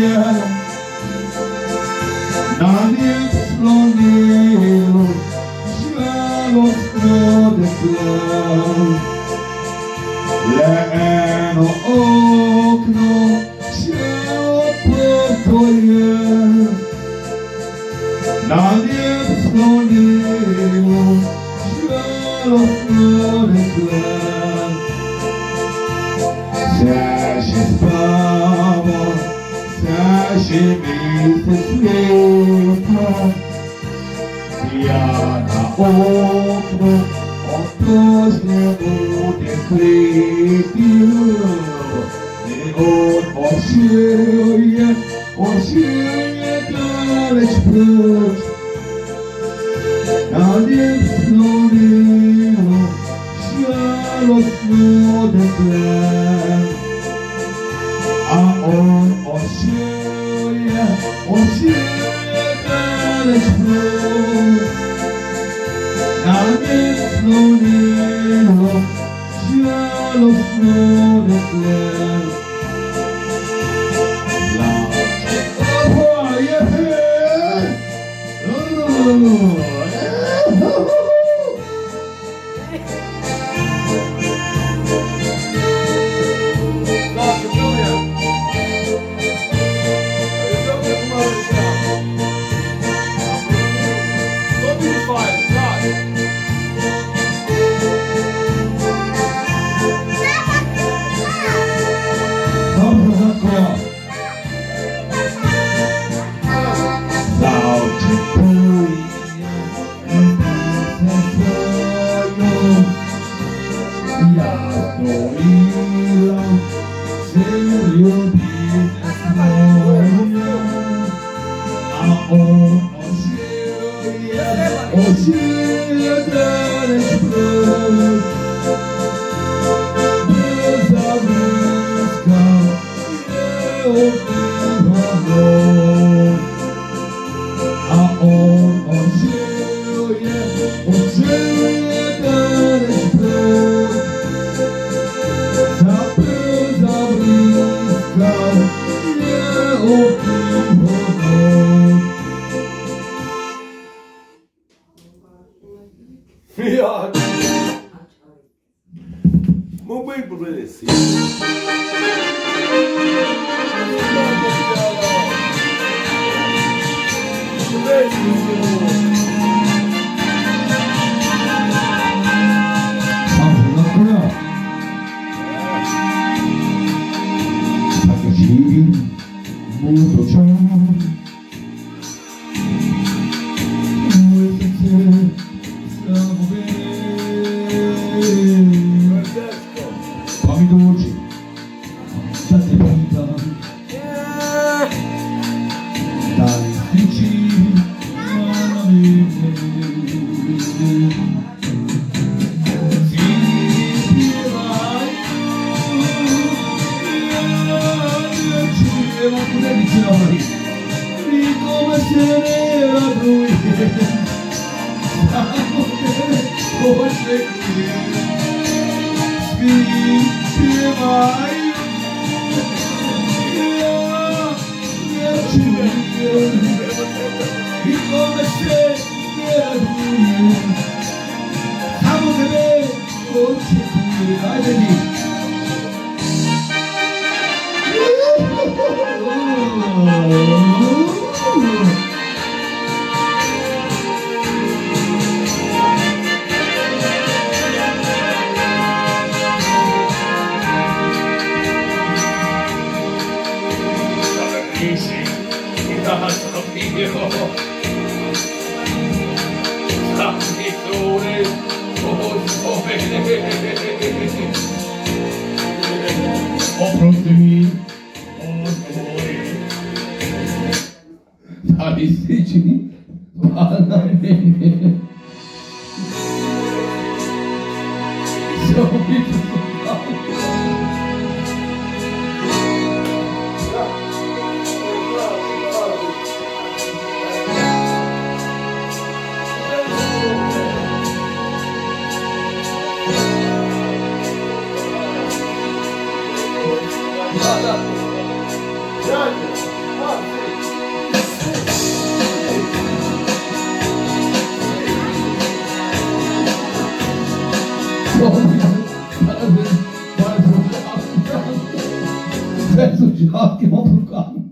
Nadie explodió, ya los protector. Leeno okno, się otworzyło. Nadie explodió, ya los protector. Się spało, się miejsce świetła. Ja na okno otworzę bude krytył. I on osieje daleć prócz. Nadie explodiło, światło odekle. A on osieje daleć prócz. Nadie explodiło, światło odekle. Muy por decir. Vai pro carro. Fecha o carro que vão pro carro.